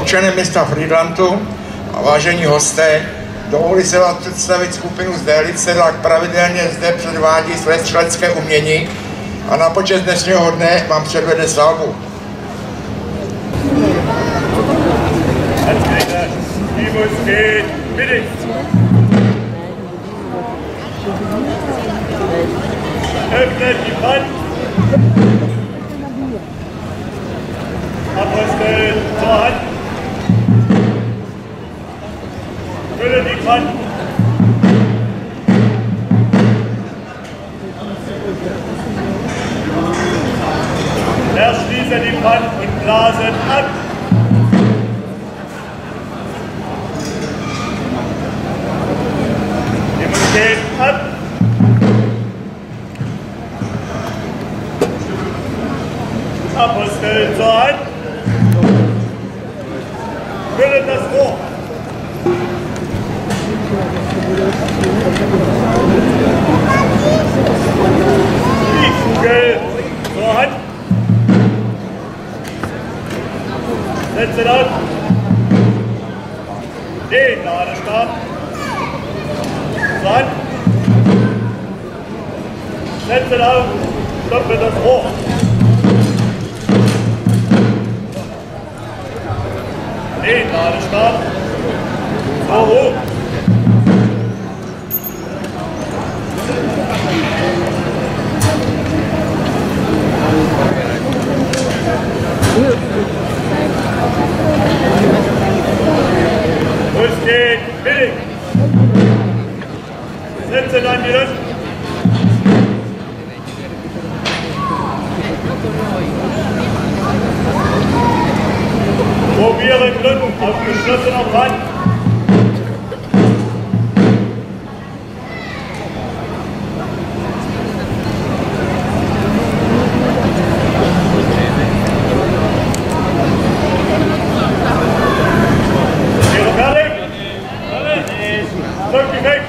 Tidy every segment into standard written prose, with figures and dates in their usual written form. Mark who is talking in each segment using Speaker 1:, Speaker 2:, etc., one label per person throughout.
Speaker 1: Občané města Frýdlantu a vážení hosté, dovoluji se vám představit skupinu z Delice, tak pravidelně zde předvádí své střelecké umění a na počest dnešního dne vám předvede salvu.
Speaker 2: Öffnet die Wand. Apostel zur Hand. Fülle die Wand. Verschließe die Wand und blasen ab. Himmel geht ab. Apostel zur Hand. Füllen das Rohr. Die Kugel zur Hand. Setze auf. Den Ladestab zur Hand. Setze auf. Stoppe das Rohr. Den Ladestab so hoch. Los geht, billig. Setze dann die Luft. Probiere Glück auf geschlossener Wand. Wäre fertig? Drück die weg.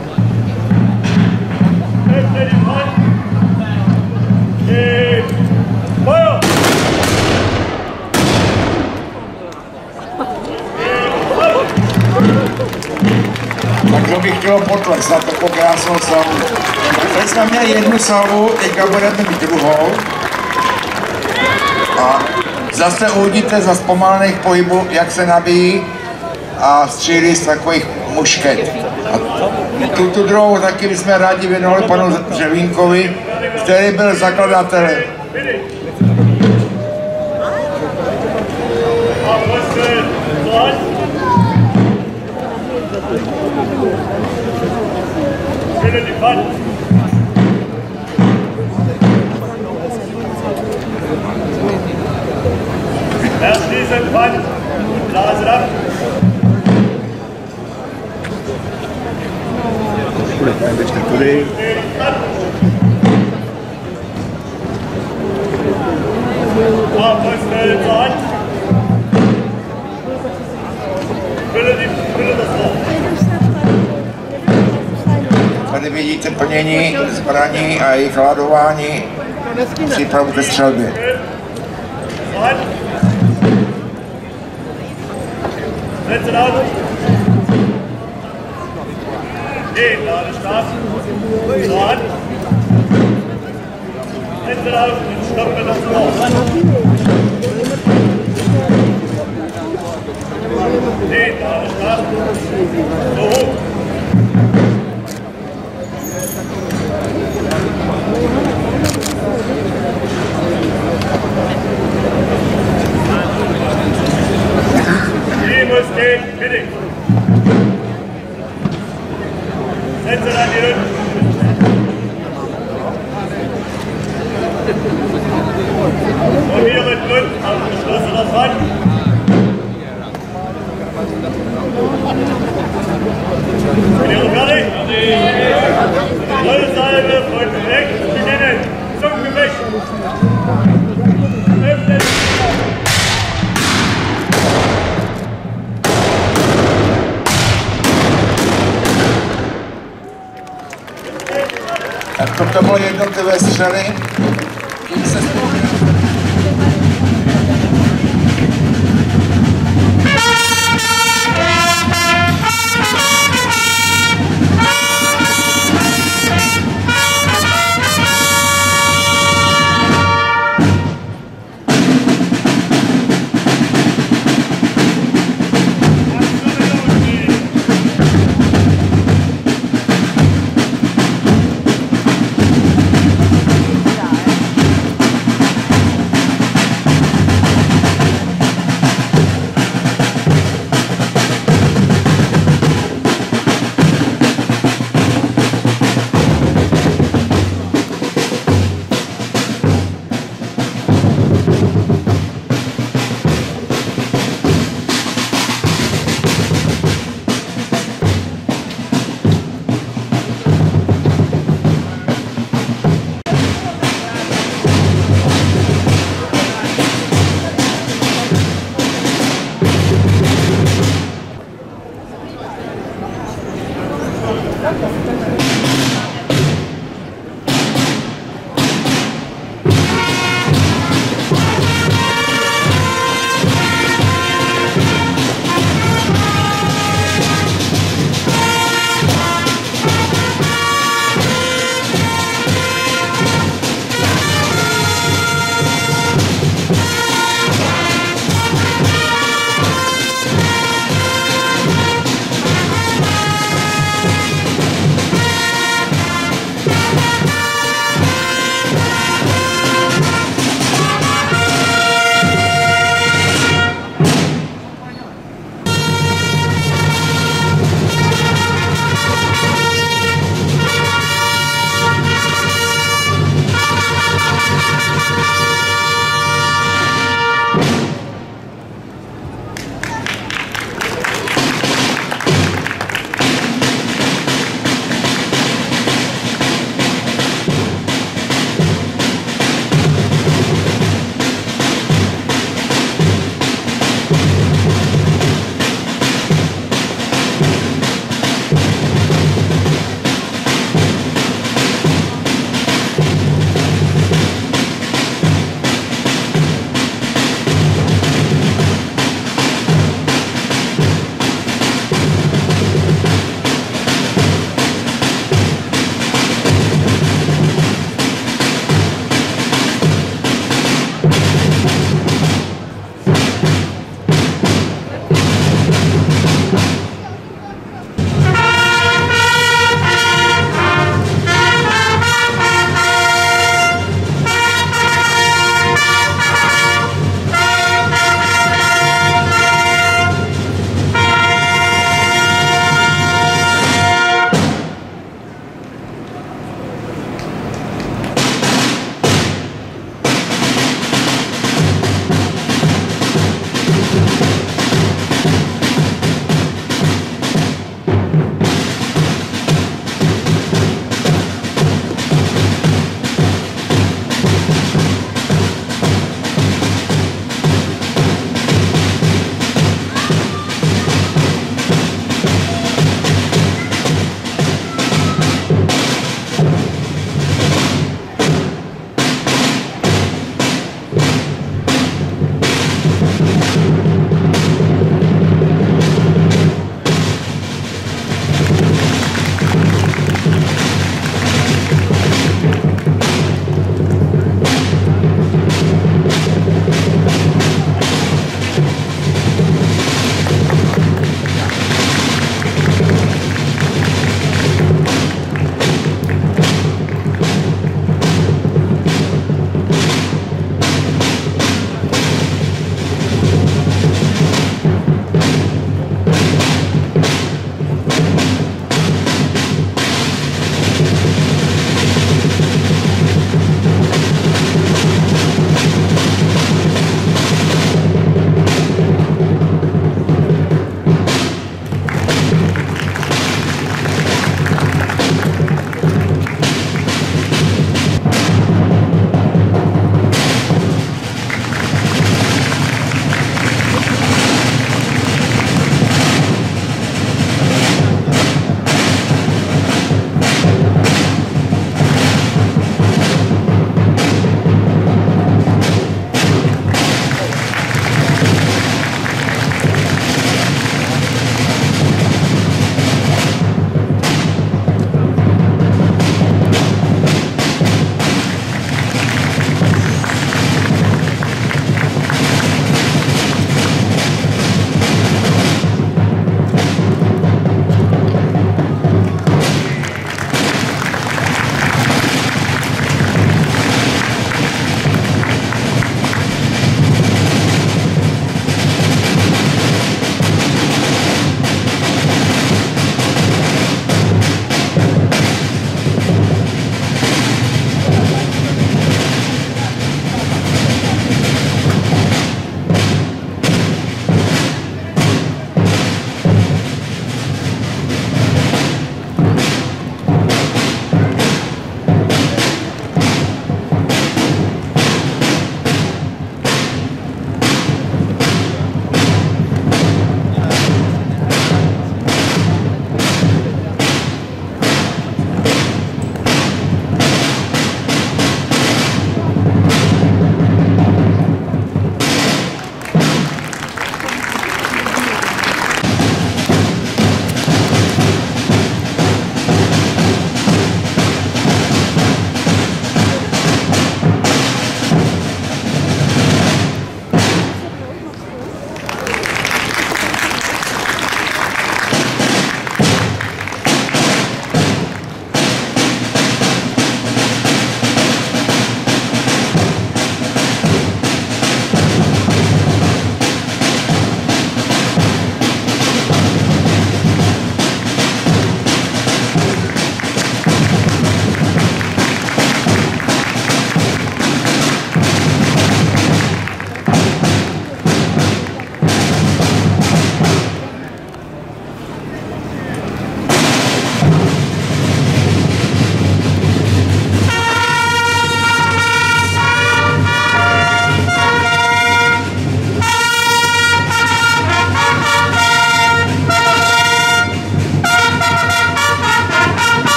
Speaker 2: Öffne die Wand. Feuer!
Speaker 1: Tak to bych chtěl potlesk na takovou krásnou salvu. Teď jsme měli jednu salvu, teďka budeme mít druhou. A zase uvidíte za zpomalených pohybů, jak se nabíjí a střílí z takových mušket. A tu druhou taky bychom rádi věnovali panu Řevínkovi, který byl zakladatelem.
Speaker 2: Fülle die Wand. Verschließe die Wand und blase ab. Apostel zur Hand. Fülle das Rohr.
Speaker 1: Tady vidíte plnění zbraní a jejich ladování a přípravu ke střelbě.
Speaker 2: Setze auf. Den Ladestab zur Hand. Setze auf und stoppe das Rohr. Den Ladestab so hoch. Primus geht mittig. Setze dann die Luft. Probiere Grund auf geschlossener Wand. Sind ihr fertig? Rollsalve von rechts beginnen. Zum Gefecht. Öffnen.
Speaker 1: Tak to bylo jednotlivé střely. Tím se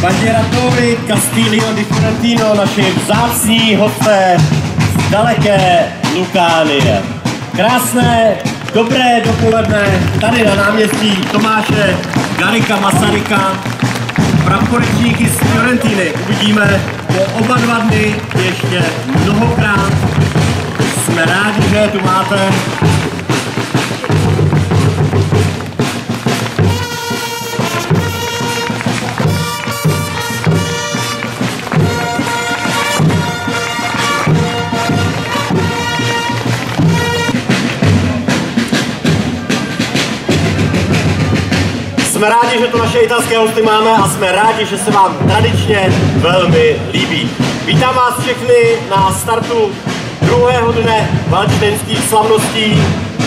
Speaker 3: Bandieratori, Castillo di Fiorentino, naši vzácní hosté z daleké Lukánie. Krásné, dobré dopoledne tady na náměstí Tomáše Garrigua Masaryka. Praporečníky z Fiorentiny uvidíme po oba dva dny ještě mnohokrát. Jsme rádi, že tu máte. Jsme rádi, že tu naše italské hosty máme a jsme rádi, že se vám tradičně velmi líbí. Vítám vás všechny na startu druhého dne valentínských slavností.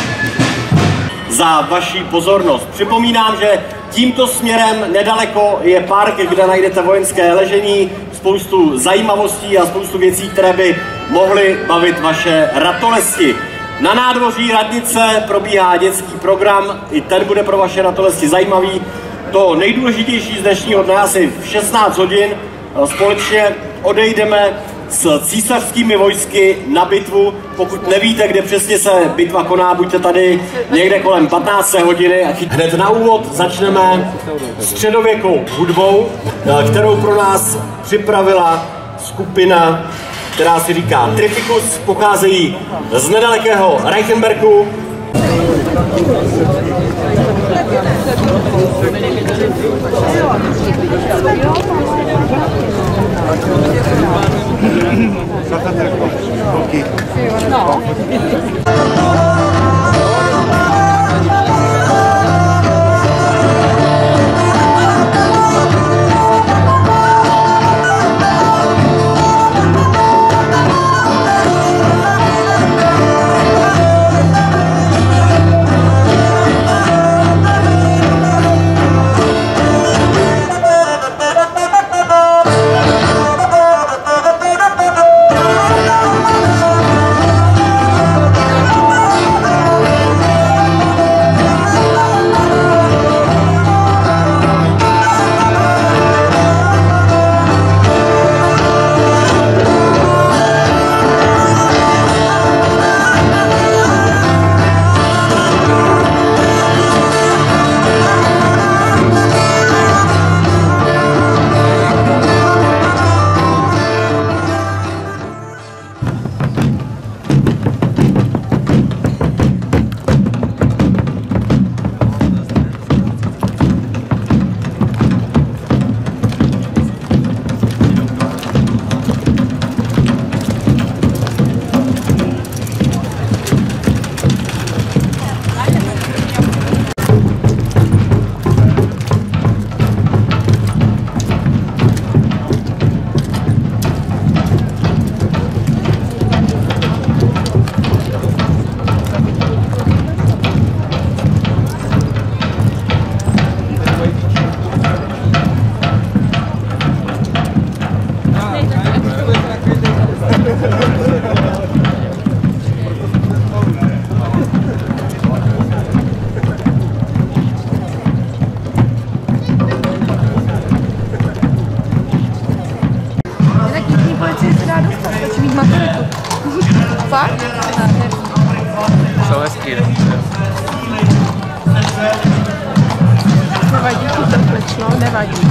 Speaker 3: Za vaši pozornost. Připomínám, že tímto směrem nedaleko je park, kde najdete vojenské ležení, spoustu zajímavostí a spoustu věcí, které by mohly bavit vaše ratolesti. Na nádvoří radnice probíhá dětský program, i ten bude pro vaše ratolesti zajímavý. To nejdůležitější z dnešního dne, asi v 16 hodin, společně odejdeme s císařskými vojsky na bitvu. Pokud nevíte, kde přesně se bitva koná, buďte tady někde kolem 15. hodiny. Hned na úvod začneme středověkou hudbou, kterou pro nás připravila skupina, která si říká Trificus, pocházejí z nedalekého Reichenbergu. No.
Speaker 4: Fakt?
Speaker 5: Jsou hezký,
Speaker 4: Nevadí, tu trplečno, nevadí.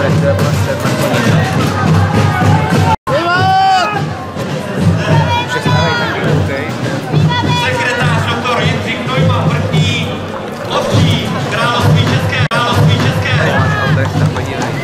Speaker 5: to je prostě přestávají taky lhuty.
Speaker 3: Sekretář doktor Jindřich Neumann, vrchní ovčí, království České.
Speaker 5: A to je tam podívej.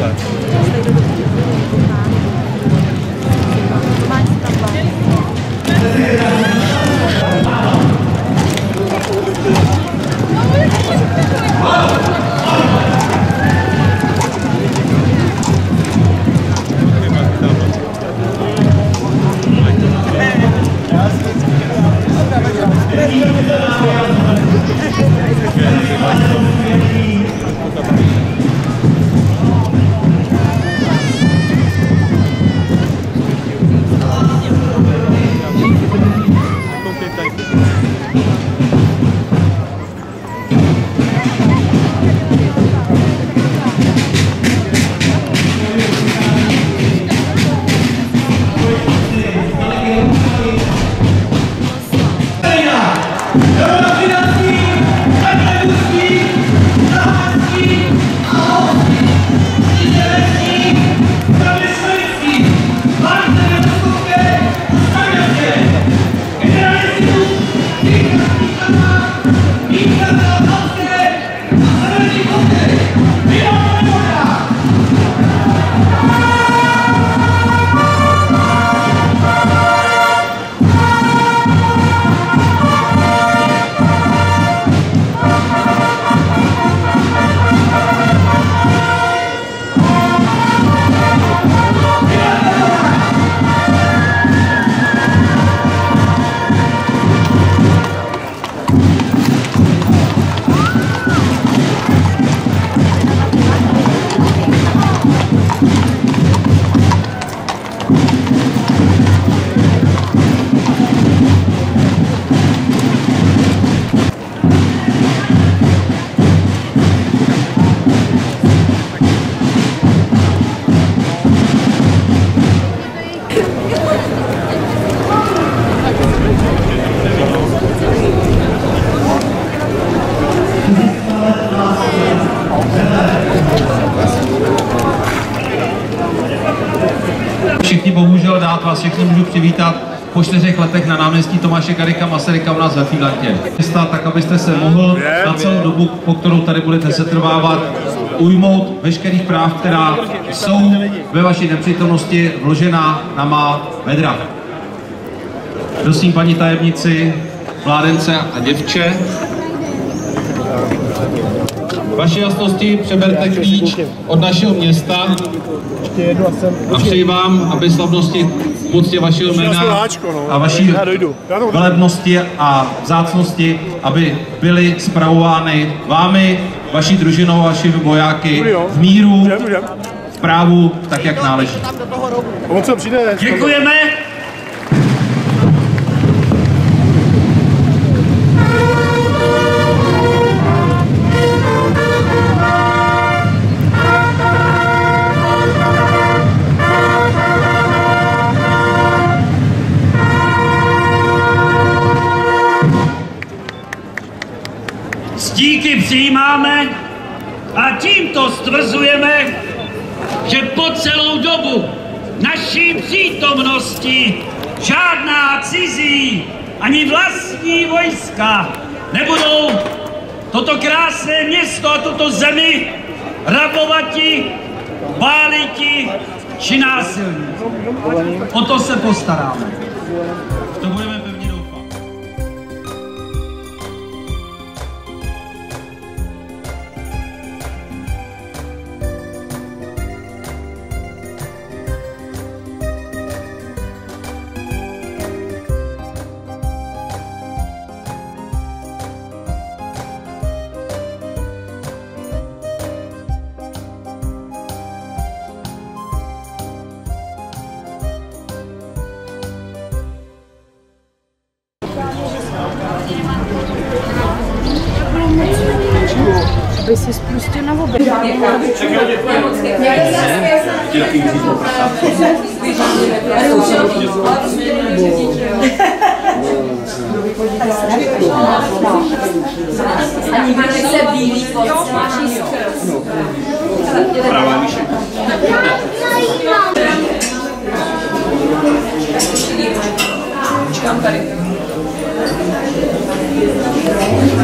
Speaker 6: Všichni bohužel dát vás všechny můžu přivítat po 4 letech na náměstí Tomáše Garrigua Masaryka u nás ve Fílantě. Tak, abyste se mohl na celou dobu, po kterou tady budete setrvávat, ujmout veškerých práv, která jsou ve vaší nepřítomnosti vložena na má bedra. Prosím paní tajemnici, mládence a děvče, vaši jasnosti, přeberte klíč od našeho města a přeji vám, aby slavnosti v úctě vašeho jména a vaší velebnosti a vzácnosti, aby byly spravovány vámi, vaší družinou a vašimi vojáky v míru, v právu, tak jak náleží.
Speaker 2: Děkujeme. Díky přijímáme a tímto stvrzujeme, že po celou dobu naší přítomnosti žádná cizí ani vlastní vojska nebudou toto krásné město a tuto zemi rabovati, páliti či násilní. O to se postaráme. To budeme pevně doufat.
Speaker 4: Aby si spustil na oběd.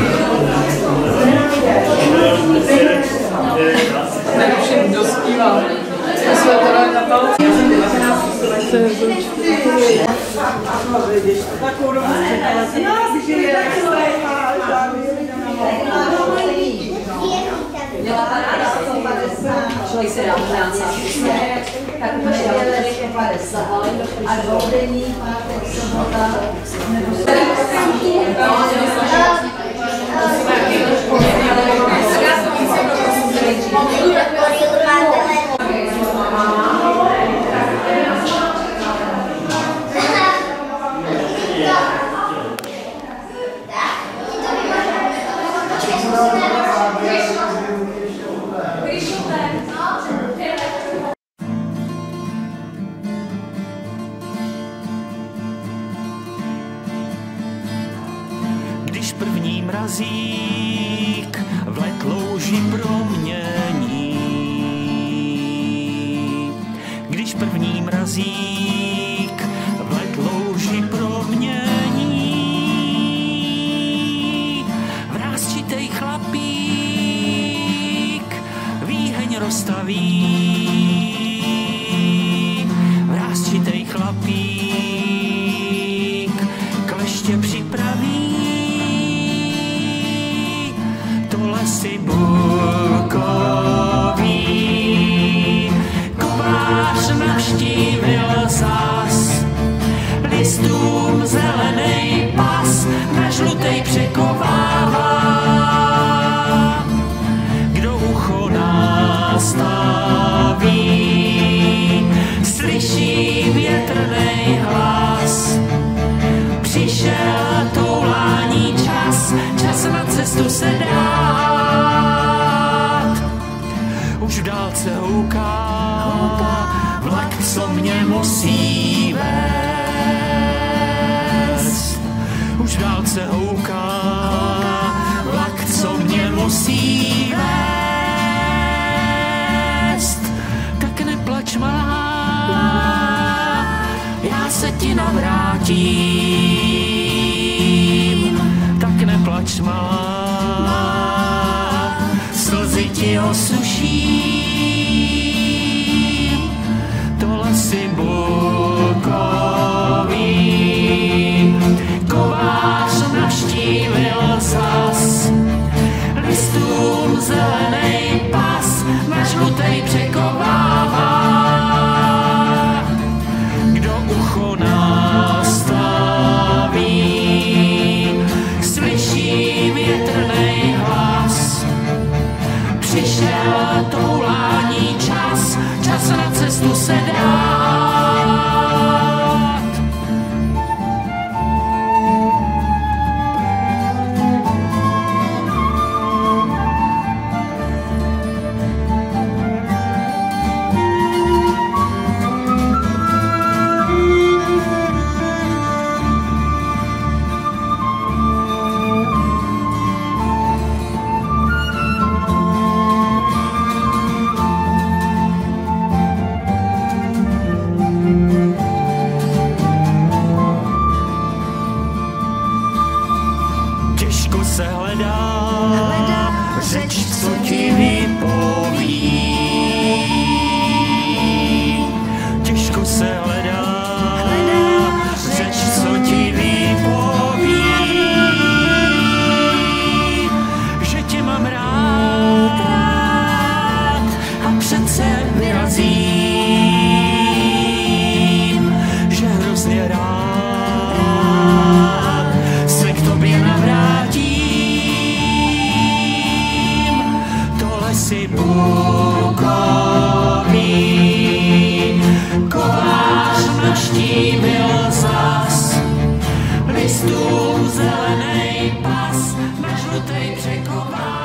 Speaker 7: Všem dospívám. Člověk se dá práce, tak už je 50 a dvoudenní pátek, sobota, nebo
Speaker 8: Když první mrazík v let louži promění, když první mrazík v let louži promění, vrásčitej chlapík výheň rozstaví, vrásčitej chlapík kleště připraví. Si burkový kovář navštívil zas, listům zelenej pas na žlutej překovává. Kdo ucho nastaví, slyší větrnej hlas. Přišel toulání čas, čas na cestu se dát. Už v dálce houká vlak, co mě musí vést. Už v dálce houká vlak, co mě musí vést. Tak neplač, malá, já se ti navrátím. Tak neplač, malá, slzy ti osuším. Tohle si burkový kovář navštívil zas, listům zelenej pas na žlutej překovává. Kdo ucho nastaví, slyší větrnej hlas. Přišel toulání čas, čas na cestu se dát. Těžko se hledá řeč, co ti vypoví. Těžko se hledá řeč, co ti vypoví. Že tě mám rád a přece vyrazím, že hrozně rád se k tobě navrátím. Tohle si burkový kovář navštívil zas, listům zelenej pas na žlutej překová.